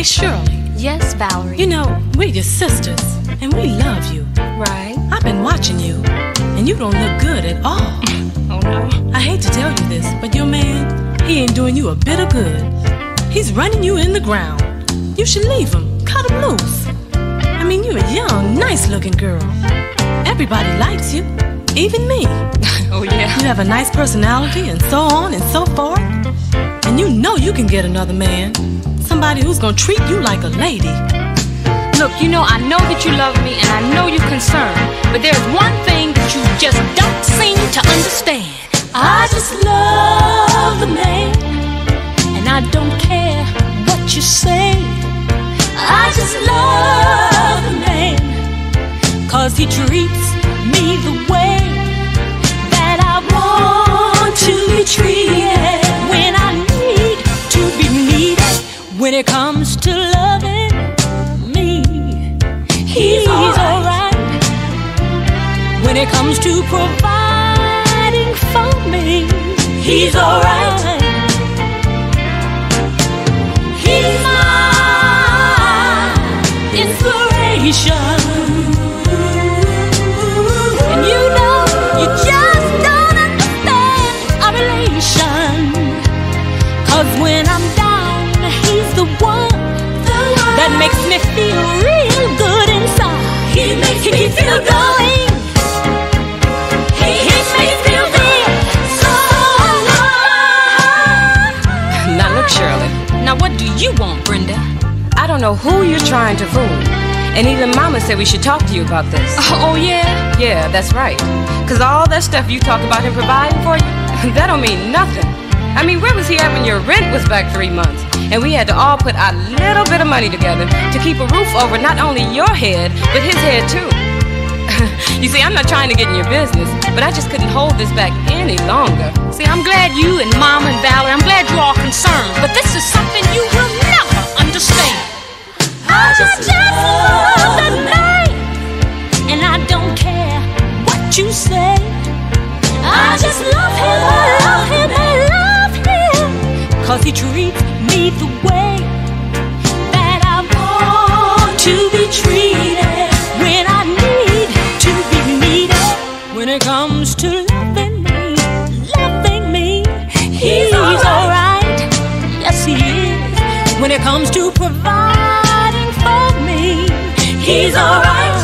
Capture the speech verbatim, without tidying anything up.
Hey, Shirley. Yes, Valerie. You know, we're your sisters, and we love you. Right. I've been watching you, and you don't look good at all. Oh, no. I hate to tell you this, but your man, he ain't doing you a bit of good. He's running you in the ground. You should leave him. Cut him loose. I mean, you're a young, nice-looking girl. Everybody likes you, even me. Oh, yeah? You have a nice personality and so on and so forth. And you know you can get another man. Somebody who's gonna treat you like a lady. Look, you know, I know that you love me and I know you're concerned, but there's one thing that you just don't seem to understand. I just love the man, and I don't care what you say. I just love the man, 'cause he treats me the way that I want to be treated. When I need to be needed, when it comes to loving me, he's, he's alright. alright. When it comes to providing for me, he's alright. He's my inspiration. And you know, you just don't understand our relation. 'Cause when I'm down, he's the one, the one that makes me feel real good inside. He makes he me keeps feel me going. He, he makes me feel good. So alive. Now look, Shirley. Now what do you want, Brenda? I don't know who you're trying to fool. And even Mama said we should talk to you about this. Oh, yeah? Yeah, that's right. 'Cause all that stuff you talk about him providing for you, that don't mean nothing. I mean, where was he at when your rent was back three months? And we had to all put our little bit of money together to keep a roof over not only your head, but his head too. You see, I'm not trying to get in your business, but I just couldn't hold this back any longer. See, I'm glad you and Mama and Valerie, I'm glad you're all concerned, but this is something you will never understand. I just love the man, and I don't care what you say. I just love him, I love him, I love him, 'cause he treats me the way that I want to be treated. When I need to be needed, when it comes to loving me, loving me, he's alright. Yes, he is. When it comes to providing for me, he's alright.